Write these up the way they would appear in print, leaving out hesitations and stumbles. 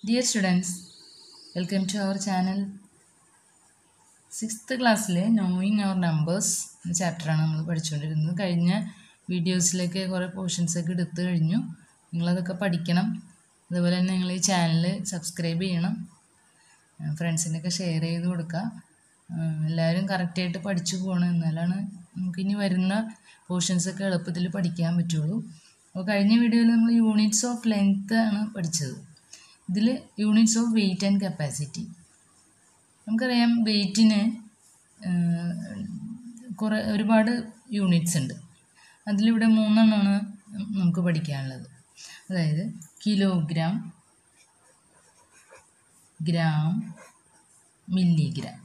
Dear students, welcome to our channel. 6th ക്ലാസ്സിലെ knowing അവർ numbers എന്ന ചാപ്റ്ററാണ് നമ്മൾ പഠിച്ചുകൊണ്ടിരുന്നത്. കഴിഞ്ഞ വീഡിയോസിലേക്ക് കുറേ പോർഷൻസൊക്കെ എടുത്തു കഴിഞ്ഞു. നിങ്ങളതൊക്കെ പഠിക്കണം. അതുപോലെ തന്നെ നിങ്ങൾ ഈ ചാനൽ സബ്സ്ക്രൈബ് ചെയ്യണം, ഫ്രണ്ട്സിനൊക്കെ ഷെയർ ചെയ്ത് കൊടുക്കുക. എല്ലാവരും കറക്റ്റായിട്ട് പഠിച്ചു പോകണം, എന്നാലാണ് നമുക്കിനി വരുന്ന പോർഷൻസൊക്കെ എളുപ്പത്തിൽ പഠിക്കാൻ പറ്റുള്ളൂ. അപ്പോൾ കഴിഞ്ഞ വീഡിയോയിൽ നമ്മൾ യൂണിറ്റ്സ് ഓഫ് ലെങ്ത് ആണ് പഠിച്ചത്. ഇതിൽ units of weight and capacity. നമുക്കറിയാം വെയ്റ്റിന് ഒരുപാട് യൂണിറ്റ്സ് ഉണ്ട്. അതിലിവിടെ 3 എണ്ണമാണ് നമുക്ക് പഠിക്കാനുള്ളത്. അതായത് കിലോഗ്രാം, ഗ്രാം, മില്ലിഗ്രാം.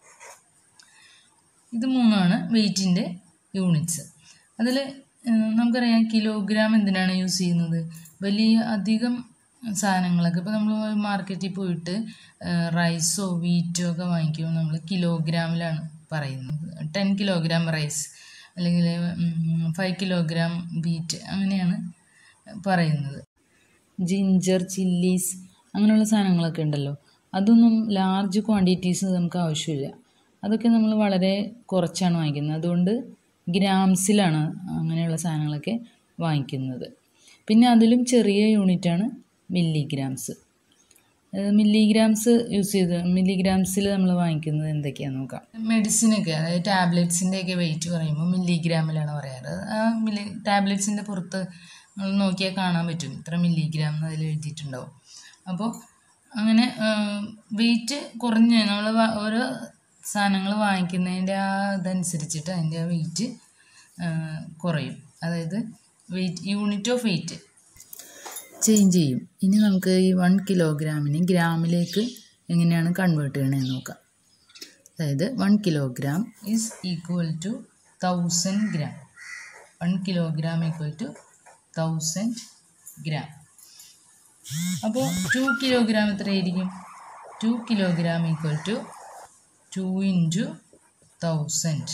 ഇത് 3 വെയ്റ്റിൻ്റെ യൂണിറ്റ്സ്. അതിൽ നമുക്കറിയാം കിലോഗ്രാം എന്തിനാണ് യൂസ് ചെയ്യുന്നത്? വലിയ അധികം സാധനങ്ങളൊക്കെ ഇപ്പോൾ നമ്മൾ മാർക്കറ്റിൽ പോയിട്ട് റൈസോ വീറ്റോ ഒക്കെ വാങ്ങിക്കുമ്പോൾ നമ്മൾ കിലോഗ്രാമിലാണ് പറയുന്നത്. 10 കിലോഗ്രാം റൈസ് അല്ലെങ്കിൽ 5 കിലോഗ്രാം വീറ്റ് അങ്ങനെയാണ് പറയുന്നത്. ജിഞ്ചർ, ചില്ലീസ് അങ്ങനെയുള്ള സാധനങ്ങളൊക്കെ ഉണ്ടല്ലോ, അതൊന്നും ലാർജ് ക്വാണ്ടിറ്റീസ് നമുക്ക് ആവശ്യമില്ല. അതൊക്കെ നമ്മൾ വളരെ കുറച്ചാണ് വാങ്ങിക്കുന്നത്. അതുകൊണ്ട് ഗ്രാംസിലാണ് അങ്ങനെയുള്ള സാധനങ്ങളൊക്കെ വാങ്ങിക്കുന്നത്. പിന്നെ അതിലും ചെറിയ യൂണിറ്റാണ് മില്ലിഗ്രാംസ്. മില്ലിഗ്രാംസ് യൂസ് ചെയ്ത് മില്ലിഗ്രാംസിൽ നമ്മൾ വാങ്ങിക്കുന്നത് എന്തൊക്കെയാണെന്ന് നോക്കാം. മെഡിസിനൊക്കെ, അതായത് ടാബ്ലറ്റ്സിൻ്റെയൊക്കെ വെയിറ്റ് പറയുമ്പോൾ മില്ലിഗ്രാമിലാണ് പറയാറ്. ആ ടാബ്ലറ്റ്സിൻ്റെ പുറത്ത് നമ്മൾ നോക്കിയാൽ കാണാൻ പറ്റും ഇത്ര മില്ലിഗ്രാം എന്ന് അതിൽ എഴുതിയിട്ടുണ്ടാവും. അപ്പോൾ അങ്ങനെ വെയിറ്റ് കുറഞ്ഞ് നമ്മൾ ഓരോ സാധനങ്ങൾ വാങ്ങിക്കുന്നതിൻ്റെ ഇതനുസരിച്ചിട്ട് അതിൻ്റെ വെയിറ്റ് കുറയും. അതായത് weight, unit of weight change ചെയ്യും. ഇനി നമുക്ക് ഈ 1 കിലോഗ്രാമിന് ഗ്രാമിലേക്ക് എങ്ങനെയാണ് കൺവേർട്ട് ചെയ്യണമെന്ന് നോക്കാം. അതായത് 1 kilogram is equal to 1000 gram. 1 kilogram equal to 1000 gram. അപ്പോൾ 2 കിലോഗ്രാം എത്രയായിരിക്കും? 2 കിലോഗ്രാം ഈക്വൽ ടു 2 × 1000.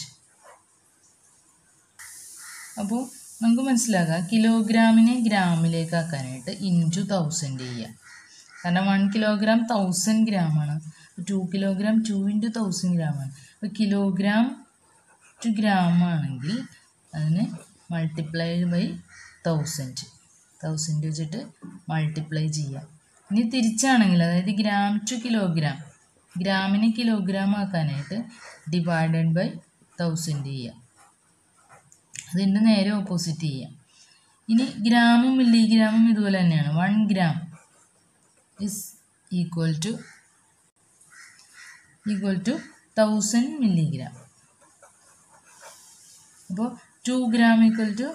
അപ്പോൾ നമുക്ക് മനസ്സിലാക്കാം കിലോഗ്രാമിനെ ഗ്രാമിലേക്ക് ആക്കാനായിട്ട് ഇൻറ്റു 1000 ചെയ്യുക. കാരണം 1 കിലോഗ്രാം 1000 ഗ്രാമാണ്. 2 കിലോഗ്രാം 2 × 1000 ഗ്രാമാണ്. അപ്പോൾ കിലോഗ്രാം ടു ഗ്രാം ആണെങ്കിൽ അതിന് മൾട്ടിപ്ലൈഡ് ബൈ 1000 വെച്ചിട്ട് മൾട്ടിപ്ലൈ ചെയ്യുക. ഇനി തിരിച്ചാണെങ്കിൽ, അതായത് ഗ്രാം ടു കിലോഗ്രാം, ഗ്രാമിനെ കിലോഗ്രാം ആക്കാനായിട്ട് ഡിവൈഡഡ് ബൈ 1000 ചെയ്യുക. അതിൻ്റെ നേരെ ഓപ്പോസിറ്റ് ചെയ്യാം. ഇനി ഗ്രാമും മില്ലിഗ്രാമും ഇതുപോലെ തന്നെയാണ്. 1 gram is equal to 1000 milligram. അപ്പോൾ 2 ഗ്രാം ഈക്വൽ ടു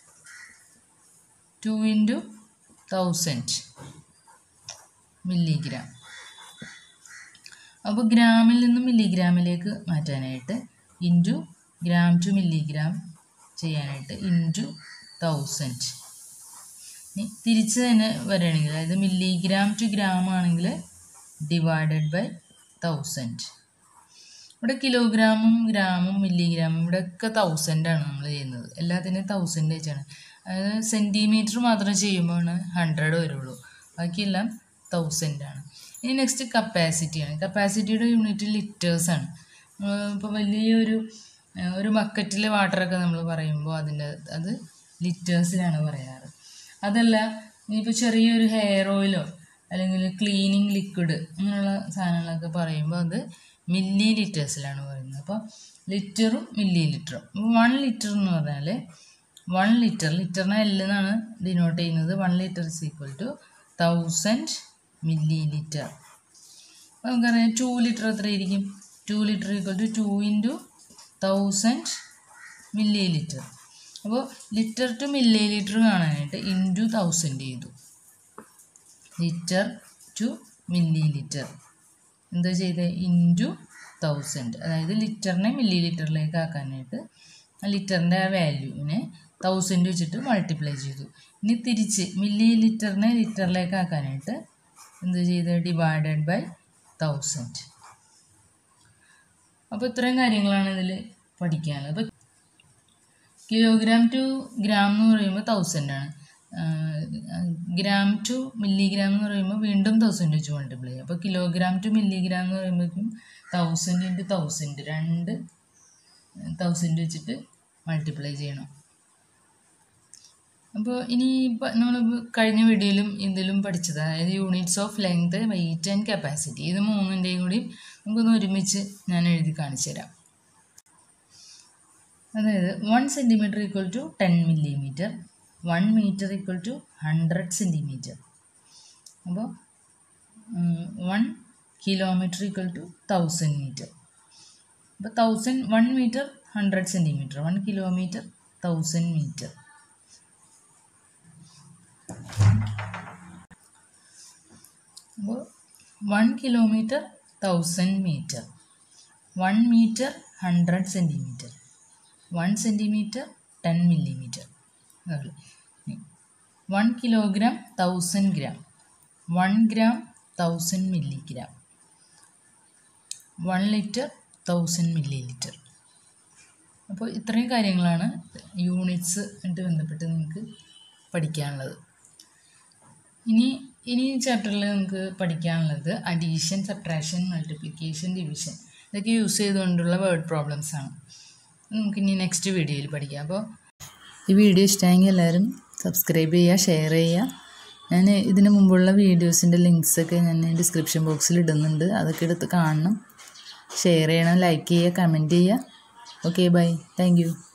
2 × 1000 മില്ലിഗ്രാം. അപ്പോൾ ഗ്രാമിൽ നിന്നും മില്ലിഗ്രാമിലേക്ക് മാറ്റാനായിട്ട് ഇൻറ്റു ഗ്രാം ടു മില്ലിഗ്രാം ചെയ്യാനായിട്ട് ഇൻറ്റു 1000. തിരിച്ച് തന്നെ വരികയാണെങ്കിൽ, അതായത് മില്ലിഗ്രാം ടു ഗ്രാം ആണെങ്കിൽ ഡിവൈഡഡ് ബൈ 1000. ഇവിടെ കിലോഗ്രാമും ഗ്രാമും മില്ലിഗ്രാമും ഇവിടെയൊക്കെ 1000 ആണ് നമ്മൾ ചെയ്യുന്നത്. എല്ലാത്തിനും 1000 വെച്ചാണ്. അതായത് സെൻറ്റിമീറ്റർ മാത്രം ചെയ്യുമ്പോഴാണ് 100 വരുള്ളൂ. ബാക്കിയെല്ലാം 1000 ആണ്. ഇനി നെക്സ്റ്റ് കപ്പാസിറ്റിയാണ്. കപ്പാസിറ്റിയുടെ യൂണിറ്റ് ലിറ്റേഴ്സാണ്. ഇപ്പോൾ ഒരു ബക്കറ്റിൽ വാട്ടറൊക്കെ നമ്മൾ പറയുമ്പോൾ അത് ലിറ്റേഴ്സിലാണ് പറയാറ്. അതല്ല, ഇനിയിപ്പോൾ ചെറിയൊരു ഹെയർ ഓയിലോ അല്ലെങ്കിൽ ക്ലീനിങ് ലിക്വിഡ് അങ്ങനെയുള്ള സാധനങ്ങളൊക്കെ പറയുമ്പോൾ അത് മില്ലി ലിറ്റേഴ്സിലാണ് പറയുന്നത്. അപ്പോൾ ലിറ്ററും മില്ലി ലിറ്ററും. 1 ലിറ്റർ എന്ന് പറഞ്ഞാൽ 1 ലിറ്ററിനെ L എന്നാണ് ഡിനോട്ട് ചെയ്യുന്നത്. 1 litre is equal to 1000 millilitre. അപ്പോൾ നമുക്കറിയാം 2 ലിറ്റർ എത്രയായിരിക്കും? 2 litre equal to 2 × 1000 millilitre. അപ്പോൾ ലിറ്റർ ടു മില്ലി ലിറ്റർ കാണാനായിട്ട് ഇൻറ്റു 1000 ചെയ്തു. ലിറ്റർ ടു മില്ലി ലിറ്റർ എന്താ ചെയ്തത്? ഇൻറ്റു 1000. അതായത് ലിറ്ററിനെ മില്ലി ലിറ്ററിലേക്ക് ആക്കാനായിട്ട് ലിറ്ററിൻ്റെ ആ വാല്യൂവിനെ 1000 വെച്ചിട്ട് മൾട്ടിപ്ലൈ ചെയ്തു. ഇനി തിരിച്ച് മില്ലി ലിറ്ററിനെ ലിറ്ററിലേക്ക് ആക്കാനായിട്ട് എന്ത് ചെയ്ത്? Divided by 1000. അപ്പോൾ ഇത്രയും കാര്യങ്ങളാണ് ഇതിൽ പഠിക്കാനുള്ളത്. അപ്പോൾ കിലോഗ്രാം ടു ഗ്രാം എന്ന് പറയുമ്പോൾ 1000 ആണ്. ഗ്രാം ടു മില്ലിഗ്രാം എന്ന് പറയുമ്പോൾ വീണ്ടും 1000 വെച്ച് മൾട്ടിപ്ലൈ ചെയ്യും. അപ്പോൾ കിലോഗ്രാം ടു മില്ലിഗ്രാം എന്ന് പറയുമ്പോഴേക്കും 1000 × 1000 രണ്ട് 1000 വെച്ചിട്ട് മൾട്ടിപ്ലൈ ചെയ്യണം. അപ്പോൾ ഇനി നമ്മൾ കഴിഞ്ഞ വീഡിയോയിലും ഇതിലും പഠിച്ചത്, അതായത് units of length, weight and capacity, ഇത് മൂന്നിൻ്റെയും കൂടി നമുക്കൊന്ന് ഒരുമിച്ച് ഞാൻ എഴുതി കാണിച്ചു തരാം. അതായത് 1 centimetre equal to 10 millimetre, 1 metre equal to 100 centimetre. അപ്പോൾ 1 കിലോമീറ്റർ ഈക്വൽ ടു 1000 മീറ്റർ. അപ്പോൾ 1 മീറ്റർ 100 സെൻറ്റിമീറ്റർ, 1 കിലോമീറ്റർ 1000 മീറ്റർ. അപ്പോൾ 1 kilometre 1000 metre, 1 metre 100 centimetre, 1 centimetre 10 millimetre. അതുപോലെ 1 kilogram 1000 gram, 1 gram 1000 milligram, 1 litre 1000 millilitre. അപ്പോൾ ഇത്രയും കാര്യങ്ങളാണ് യൂണിറ്റ്സ് ആയിട്ട് ബന്ധപ്പെട്ട് നിങ്ങൾക്ക് പഠിക്കാനുള്ളത്. ഇനി ചാപ്റ്ററിൽ നമുക്ക് പഠിക്കാനുള്ളത് അഡീഷൻ, സബ്ട്രാക്ഷൻ, മൾട്ടിപ്ലിക്കേഷൻ, ഡിവിഷൻ, ഇതൊക്കെ യൂസ് ചെയ്തുകൊണ്ടുള്ള വേർഡ് പ്രോബ്ലംസ് ആണ്. നമുക്കിനി നെക്സ്റ്റ് വീഡിയോയിൽ പഠിക്കാം. അപ്പോൾ ഈ വീഡിയോ ഇഷ്ടമായെങ്കിൽ എല്ലാവരും സബ്സ്ക്രൈബ് ചെയ്യുക, ഷെയർ ചെയ്യുക. ഞാൻ ഇതിന് മുമ്പുള്ള വീഡിയോസിൻ്റെ ലിങ്ക്സൊക്കെ ഞാൻ ഡിസ്ക്രിപ്ഷൻ ബോക്സിൽ ഇടുന്നുണ്ട്, അതൊക്കെ എടുത്ത് കാണണം. ഷെയർ ചെയ്യണം, ലൈക്ക് ചെയ്യുക, കമൻറ്റ് ചെയ്യുക. Okay, bye, thank U.